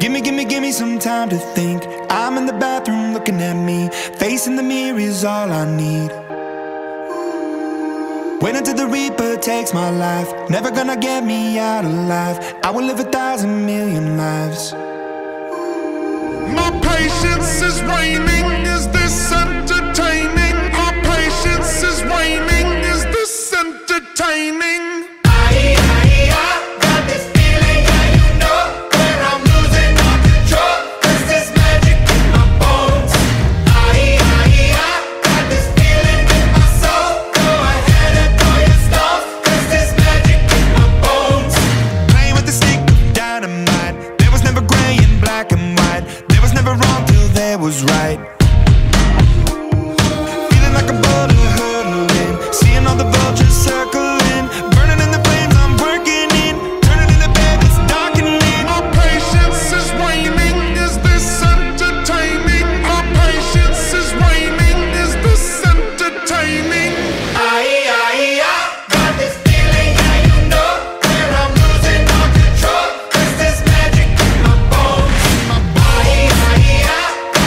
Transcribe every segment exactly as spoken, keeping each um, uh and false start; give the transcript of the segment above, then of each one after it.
Gimme, gimme, gimme some time to think. I'm in the bathroom looking at me. Facing the mirror is all I need. Wait until the Reaper takes my life. Never gonna get me out alive. I will live a thousand million lives. My patience is waning. Is this entertaining? My patience is waning. Is this entertaining? Was right. Feeling like a bullet hurtling, seeing all the vultures circling, burning in the flames I'm working in, turning in the bed that's darkening. My patience is waning. Is this entertaining? My patience is waning. Is this entertaining? Aye, aye, I got this feeling, yeah, you know, where I'm losing all control. Cause there's magic in my bones. Aye, aye, I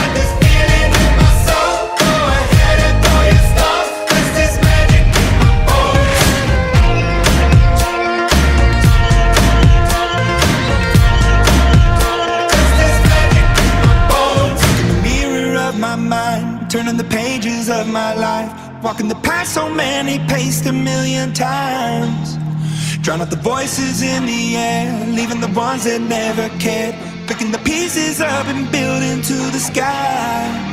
turning the pages of my life, walking the path so many paced a million times. Drown out the voices in the air, leaving the ones that never cared, picking the pieces up and building to the sky.